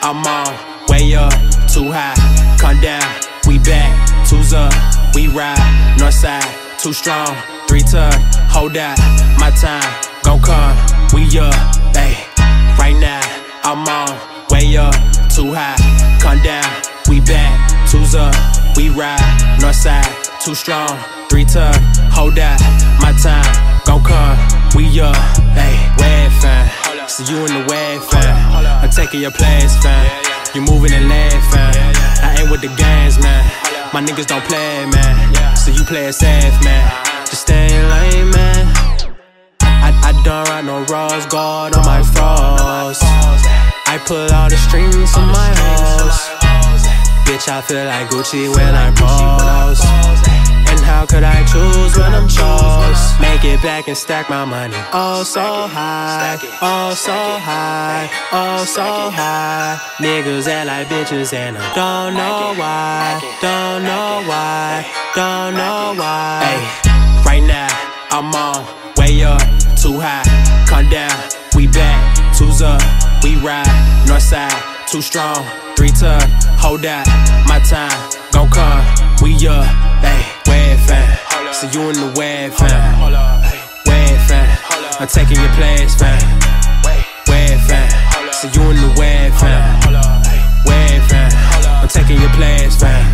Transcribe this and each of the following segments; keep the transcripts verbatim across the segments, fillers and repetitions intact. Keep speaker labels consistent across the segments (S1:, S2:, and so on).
S1: I'm on, way up, too high, come down, we back, two's up, we ride, north side, too strong, three tug, hold out, my time, gon' come, we up, ayy, right now, I'm on, way up, too high, come down, we back, two's up, we ride, north side, too strong, three tug, hold out, my time, gon' come, we up, ayy, wave fam, so you in the wave fam, I'm taking your place fam, you moving and laughing, I ain't with the games man, my niggas don't play man, so you play it safe man, just stay in lane man, I, I don't ride no rose gold on my froze, I put all the strings on my hoes, bitch I feel like Gucci when I pose, and how could I choose when I'm chose, make it back and stack my money, oh so high, oh so high, oh so high, niggas act like bitches and I don't know why, don't know why, don't know why, ay, right now, I'm on, way up, too high, come down, we back, two's up, we ride, north side, too strong, three tug, hold out, my time, gon' come, we up, ayy, wave fam, so you in the wave fam, wave fam, I'm taking your place fam, wave fam, so you in the wave fam, wave fam, I'm taking your place fam,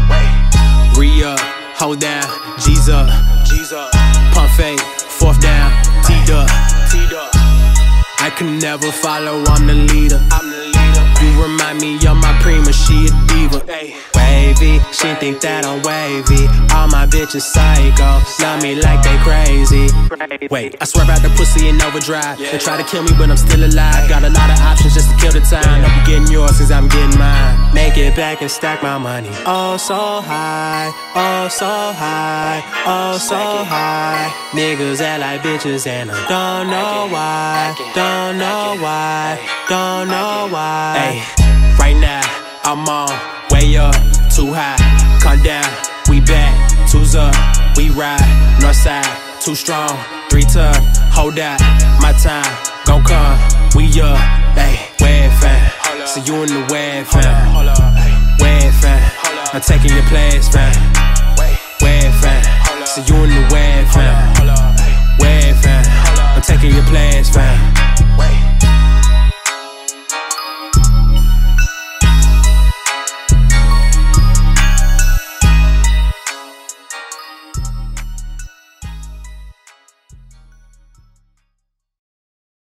S1: re-up, hold down, G's up, pump fake, fourth down, T'd up, I can never follow, I'm the leader, you remind me of my prima, she a diva, wavy, she think that I'm wavy, all my bitches psycho, love me like they crazy, wait, I swear about the pussy in overdrive, they try to kill me but I'm still alive, got a lot of options just to kill the time, don't be getting yours cause I'm getting mine, make it back and stack my money, oh so high, oh so high, oh so high, niggas act like bitches and I don't know why, don't know why, don't know why, ay, right now, I'm on, way up, too high, come down, we back, two's up, we ride, north side, too strong, three tug, hold out, my time, gon' come, we up, ayy, wave fam, so you in the wave fam, wave fam, I'm taking your place fam, wave fam, so you in the wave fam.